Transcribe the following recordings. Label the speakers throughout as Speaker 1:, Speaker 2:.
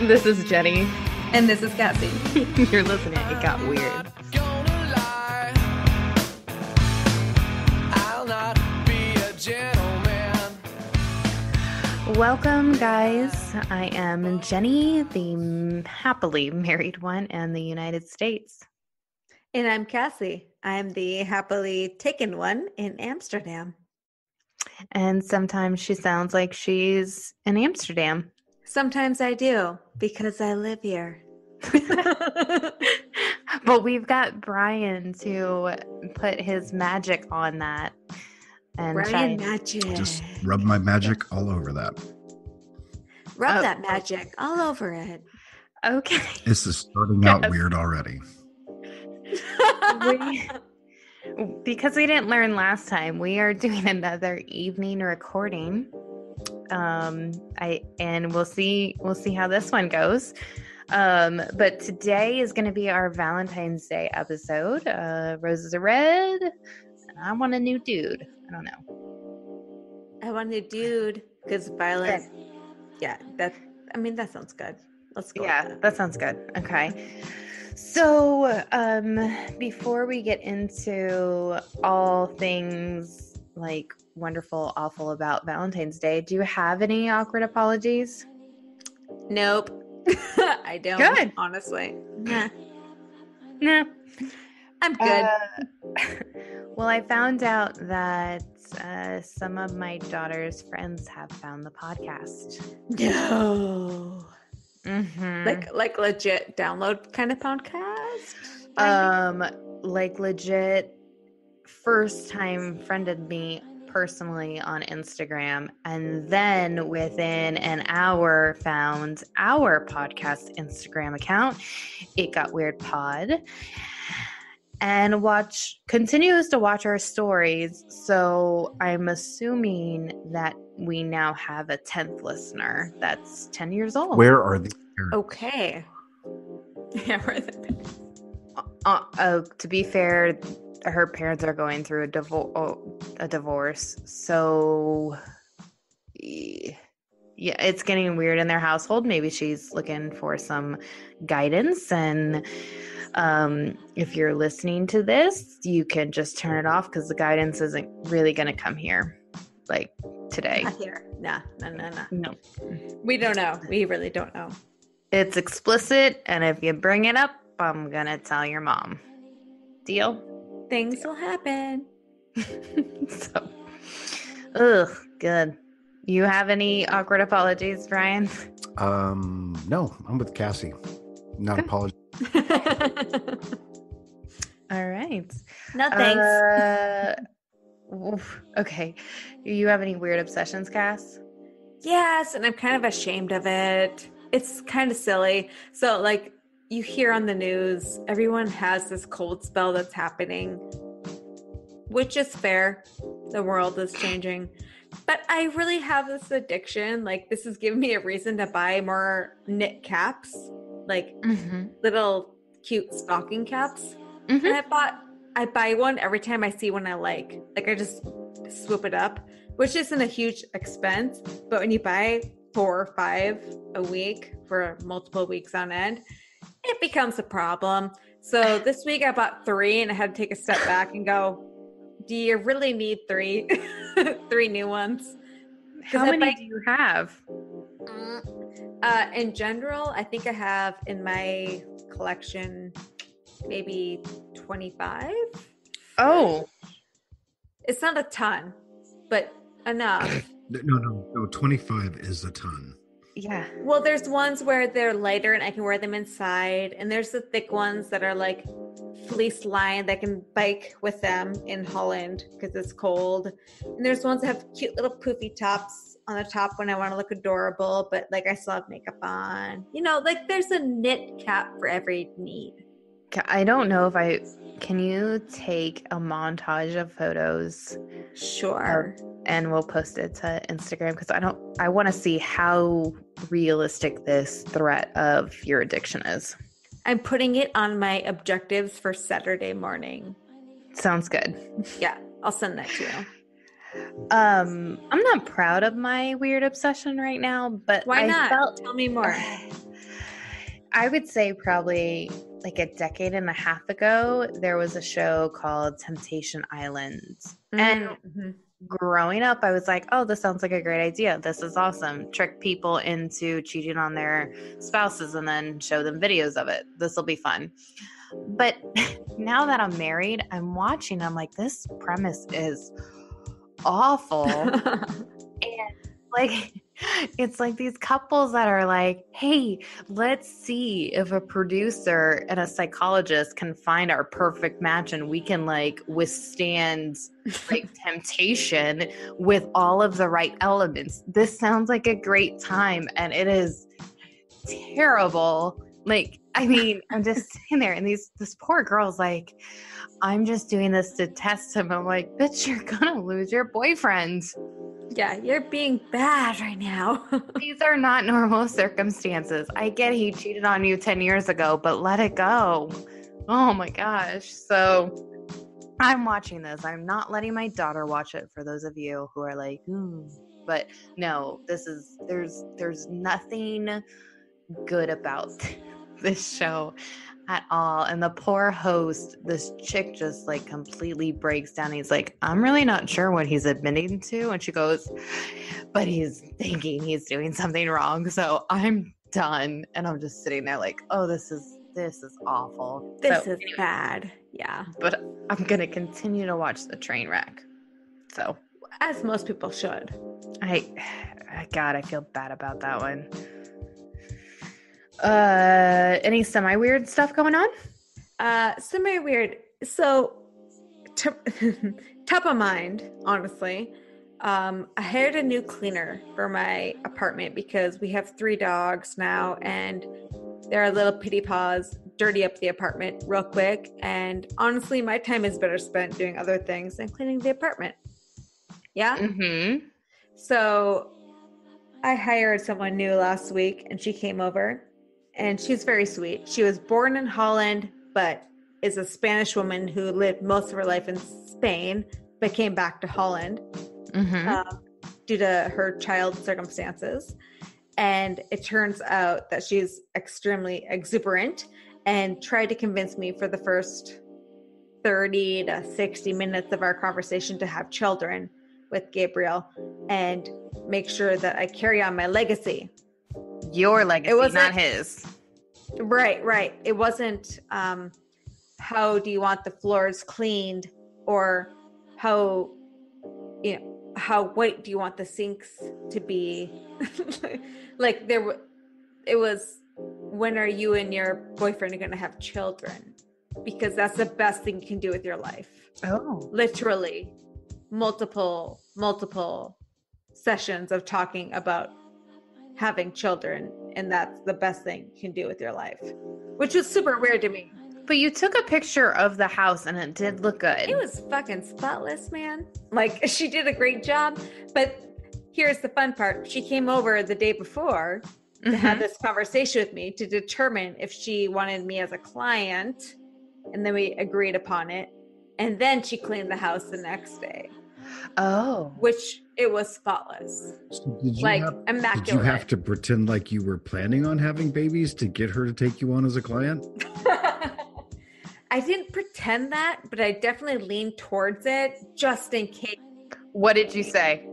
Speaker 1: This is Jenny.
Speaker 2: And this is Cassi.
Speaker 1: You're listening. It got weird. Welcome, guys. I am Jenny, the happily married one in the United States.
Speaker 2: And I'm Cassi. I'm the happily taken one in Amsterdam.
Speaker 1: And sometimes she sounds like she's in Amsterdam.
Speaker 2: Sometimes I do, because I live here.
Speaker 1: But we've got Brian to put his magic on that. And
Speaker 2: Brian magic.
Speaker 3: Just rub my magic all over that.
Speaker 2: Rub that magic all over it.
Speaker 1: Okay.
Speaker 3: This is starting out weird already.
Speaker 1: Because we didn't learn last time, we are doing another evening recording. And we'll see how this one goes. But today is going to be our Valentine's Day episode. Roses are red, and I want a new dude. I don't know.
Speaker 2: I want a dude because Violet. Yeah, that sounds good. Let's go.
Speaker 1: Yeah, that sounds good. Okay. So, before we get into all things like wonderful, awful about Valentine's Day, do you have any awkward apologies?
Speaker 2: Nope. I don't.
Speaker 1: Good.
Speaker 2: Honestly.
Speaker 1: Nah.
Speaker 2: I'm good.
Speaker 1: Well, I found out that some of my daughter's friends have found the podcast.
Speaker 2: No.
Speaker 1: Mm-hmm.
Speaker 2: Like legit download kind of podcast?
Speaker 1: Like legit first time friended me personally on Instagram, and then within an hour found our podcast Instagram account. It Got Weird Pod, and continues to watch our stories. So I'm assuming that we now have a 10th listener that's 10 years old.
Speaker 3: Where are the parents?
Speaker 2: Okay. Yeah, where are the parents?
Speaker 1: To be fair, her parents are going through a divorce. So yeah, it's getting weird in their household. Maybe she's looking for some guidance, and if you're listening to this, you can just turn it off because the guidance isn't really going to come here like today.
Speaker 2: Not here. No.
Speaker 1: No.
Speaker 2: We don't know. We really don't know.
Speaker 1: It's explicit, and if you bring it up, I'm going to tell your mom. Deal?
Speaker 2: Things will happen.
Speaker 1: Good. You have any awkward apologies, Brian?
Speaker 3: No, I'm with Cassi. Not apology.
Speaker 1: All right.
Speaker 2: No thanks.
Speaker 1: Okay. You have any weird obsessions, Cass?
Speaker 2: Yes, and I'm kind of ashamed of it. It's kind of silly. So, like, you hear on the news, everyone has this cold spell that's happening, which is fair. The world is changing. But I really have this addiction. Like, this is giving me a reason to buy more knit caps, like little cute stocking caps. And I buy one every time I see one I like. Like, I just swoop it up, which isn't a huge expense. But when you buy 4 or 5 a week for multiple weeks on end, it becomes a problem. So this week I bought 3 and I had to take a step back and go, do you really need 3? 3 new ones?
Speaker 1: How many do you have?
Speaker 2: In general, I think I have in my collection maybe 25.
Speaker 1: Oh.
Speaker 2: It's not a ton, but enough.
Speaker 3: No, 25 is a ton.
Speaker 1: Yeah.
Speaker 2: Well, there's ones where they're lighter and I can wear them inside. And there's the thick ones that are like fleece lined that I can bike with them in Holland because it's cold. And there's ones that have cute little poofy tops on the top when I want to look adorable, but like I still have makeup on. You know, like there's a knit cap for every need.
Speaker 1: I don't know can you take a montage of photos?
Speaker 2: Sure.
Speaker 1: And we'll post it to Instagram because I want to see how realistic this threat of your addiction is.
Speaker 2: I'm putting it on my objectives for Saturday morning.
Speaker 1: Sounds good.
Speaker 2: Yeah, I'll send that to you.
Speaker 1: I'm not proud of my weird obsession right now, but
Speaker 2: Why
Speaker 1: I
Speaker 2: not?
Speaker 1: felt
Speaker 2: Tell me more.
Speaker 1: I would say probably like a decade and a half ago, there was a show called Temptation Island. And
Speaker 2: Mm-hmm.
Speaker 1: growing up, I was like, oh, this sounds like a great idea. This is awesome. Trick people into cheating on their spouses and then show them videos of it. This will be fun. But now that I'm married, I'm watching, I'm like, this premise is awful. And like, it's like these couples that are like, hey, let's see if a producer and a psychologist can find our perfect match and we can like withstand like temptation with all of the right elements. This sounds like a great time, and it is terrible. Like, I mean, I'm just sitting there and this poor girl's like, I'm just doing this to test him. I'm like, bitch, you're gonna lose your boyfriend.
Speaker 2: Yeah, you're being bad right now.
Speaker 1: These are not normal circumstances. I get he cheated on you 10 years ago, but let it go. Oh my gosh. So I'm watching this. I'm not letting my daughter watch it, for those of you who are like, but no, there's nothing good about this show at all. And the poor host, this chick just like completely breaks down. He's like, I'm really not sure what he's admitting to. And she goes, but he's thinking he's doing something wrong. So I'm done. And I'm just sitting there like, oh, this is awful.
Speaker 2: This
Speaker 1: so,
Speaker 2: is bad. Yeah.
Speaker 1: But I'm going to continue to watch the train wreck. So
Speaker 2: as most people should.
Speaker 1: God, I feel bad about that one. Any semi-weird stuff going on?
Speaker 2: Semi-weird. So, top of mind, honestly. I hired a new cleaner for my apartment because we have 3 dogs now, and they're little pity paws, dirty up the apartment real quick. And honestly, my time is better spent doing other things than cleaning the apartment. Yeah?
Speaker 1: Mm-hmm.
Speaker 2: So, I hired someone new last week, and she came over. And she's very sweet. She was born in Holland, but is a Spanish woman who lived most of her life in Spain, but came back to Holland due to her child circumstances. And it turns out that she's extremely exuberant and tried to convince me for the first 30 to 60 minutes of our conversation to have children with Gabriel and make sure that I carry on my legacy.
Speaker 1: Your legacy, not his.
Speaker 2: Right. It wasn't how do you want the floors cleaned, or how white do you want the sinks to be. Like it was, when are you and your boyfriend going to have children? Because that's the best thing you can do with your life.
Speaker 1: Oh.
Speaker 2: Literally multiple sessions of talking about having children, and that's the best thing you can do with your life, which was super weird to me.
Speaker 1: But you took a picture of the house and it did look good.
Speaker 2: It was fucking spotless, man. Like, she did a great job. But here's the fun part. She came over the day before to have this conversation with me to determine if she wanted me as a client, and then we agreed upon it. And then she cleaned the house the next day.
Speaker 1: Oh.
Speaker 2: Which it was spotless.
Speaker 3: So
Speaker 2: immaculate.
Speaker 3: Did you have to pretend like you were planning on having babies to get her to take you on as a client?
Speaker 2: I didn't pretend that, but I definitely leaned towards it just in case.
Speaker 1: What did you say?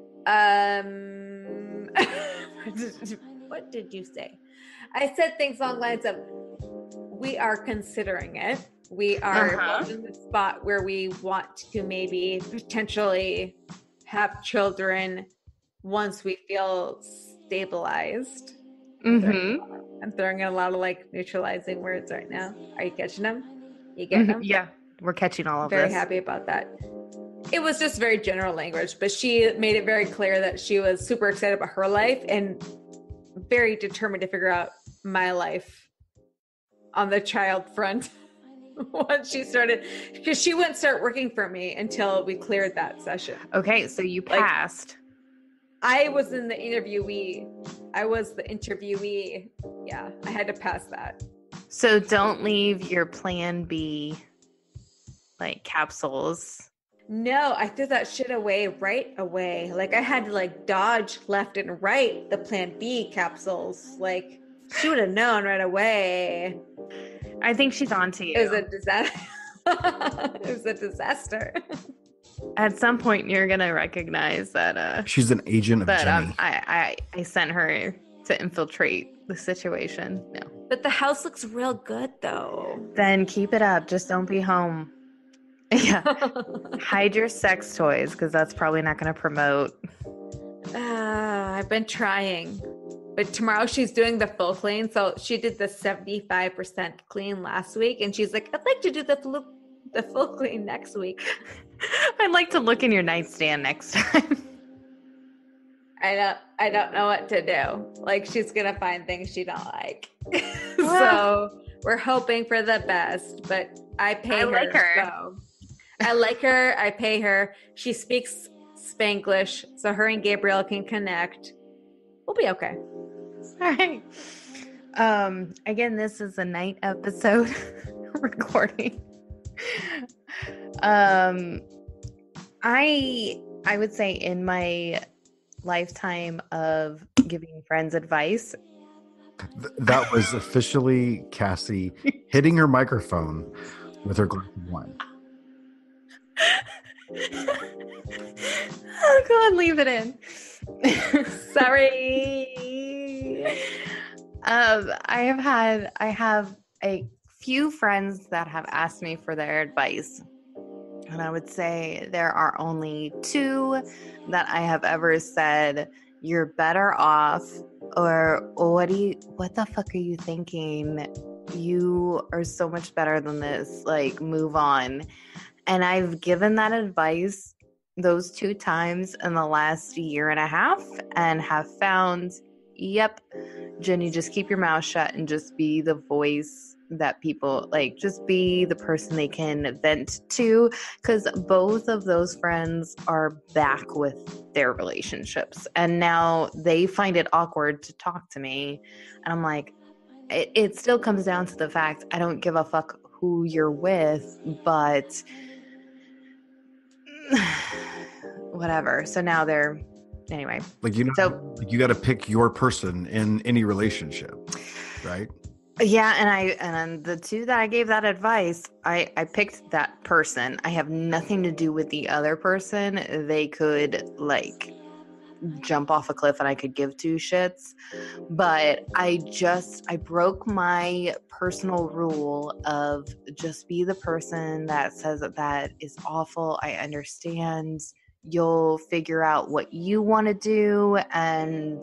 Speaker 2: What did you say? I said things along the lines of, we are considering it. We are in the spot where we want to maybe potentially have children once we feel stabilized. I'm throwing in a lot of like neutralizing words right now. Are you catching them? You get them?
Speaker 1: Yeah, we're catching all of
Speaker 2: this. Very
Speaker 1: this.
Speaker 2: happy about that. It was just very general language, but she made it very clear that she was super excited about her life and very determined to figure out my life on the child front. Once she started, because she wouldn't start working for me until we cleared that session.
Speaker 1: Okay, so you passed.
Speaker 2: I was in the interviewee. I was the interviewee. Yeah, I had to pass that.
Speaker 1: So don't leave your plan B, like capsules.
Speaker 2: No, I threw that shit away right away. Like I had to like dodge left and right the Plan B capsules. Like she would have known right away.
Speaker 1: I think she's onto you.
Speaker 2: It was a disaster. It was a disaster.
Speaker 1: At some point, you're gonna recognize that.
Speaker 3: She's an agent of Jennie.
Speaker 1: I sent her to infiltrate the situation. No.
Speaker 2: But the house looks real good, though.
Speaker 1: Then keep it up. Just don't be home. Yeah. Hide your sex toys because that's probably not going to promote.
Speaker 2: I've been trying. But tomorrow she's doing the full clean. So she did the 75% clean last week. And she's like, I'd like to do the full clean next week.
Speaker 1: I'd like to look in your nightstand next time.
Speaker 2: I don't know what to do. Like she's going to find things she don't like. So we're hoping for the best. But I pay her.
Speaker 1: Like her.
Speaker 2: So. I like her. I pay her. She speaks Spanglish, so her and Gabriel can connect. We'll be okay.
Speaker 1: All right. Again, this is a night episode recording. I would say in my lifetime of giving friends advice,
Speaker 3: that was officially Cassie hitting her microphone with her glass of wine.
Speaker 1: Oh God, leave it in.
Speaker 2: Sorry.
Speaker 1: I have a few friends that have asked me for their advice. And I would say there are only two that I have ever said, you're better off, or what the fuck are you thinking? You are so much better than this. Like, move on. And I've given that advice those 2 times in the last year and a half and have found, yep, Jennie, just keep your mouth shut and just be the voice that people like, just be the person they can vent to, because both of those friends are back with their relationships and now they find it awkward to talk to me. And I'm like, it still comes down to the fact I don't give a fuck who you're with, but whatever. So now they're anyway.
Speaker 3: Like, you know, so you got to pick your person in any relationship, right?
Speaker 1: Yeah, and the two that I gave that advice, I picked that person. I have nothing to do with the other person. They could like jump off a cliff and I could give 2 shits. But I broke my personal rule of just be the person that says that is awful. I understand. You'll figure out what you want to do. And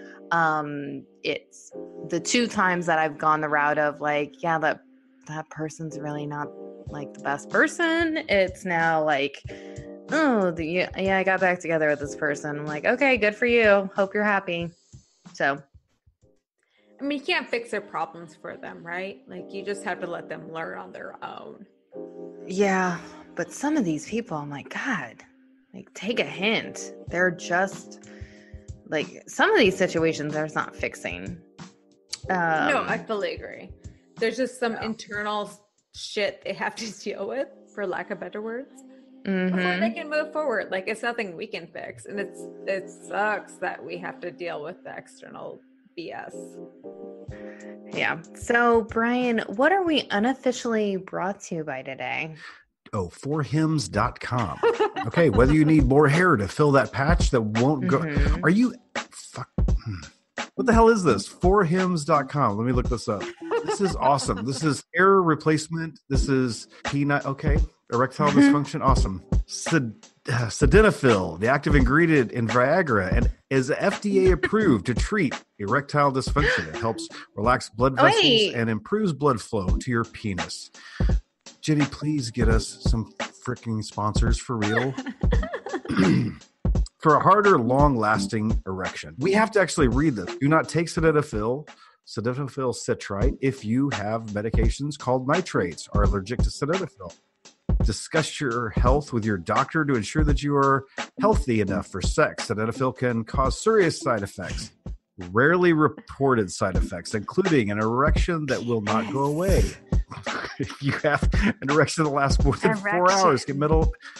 Speaker 1: it's the 2 times that I've gone the route of like, yeah, that person's really not like the best person. It's now like, oh, I got back together with this person. I'm like, okay, good for you. Hope you're happy. So,
Speaker 2: I mean, you can't fix their problems for them, right? Like, you just have to let them learn on their own.
Speaker 1: Yeah, but some of these people, I'm like, God, like, take a hint. They're just like, some of these situations there's not fixing.
Speaker 2: No, I fully agree. There's just some internal shit they have to deal with, for lack of better words, before they can move forward. Like, it's nothing we can fix, and it sucks that we have to deal with the external BS.
Speaker 1: Yeah. So, Brian, what are we unofficially brought to you by today?
Speaker 3: Oh, forhims.com. Okay, whether you need more hair to fill that patch that won't go. Are you what the hell is this? Forhims.com. Let me look this up. This is awesome. This is hair replacement. This is peanut. Okay. Erectile dysfunction. Awesome. Sildenafil, the active ingredient in Viagra, and is FDA approved to treat erectile dysfunction. It helps relax blood vessels and improves blood flow to your penis. Jennie, please get us some freaking sponsors for real. For a harder, long-lasting erection. We have to actually read this. Do not take sildenafil citrate if you have medications called nitrates or allergic to sildenafil. Discuss your health with your doctor to ensure that you are healthy enough for sex. Sildenafil can cause serious side effects. Rarely reported side effects, including an erection that will not go away. If you have an erection that lasts more than 4 hours, get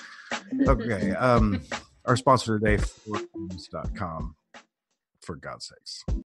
Speaker 3: Okay. Our sponsor today, 4ins.com, for God's sakes.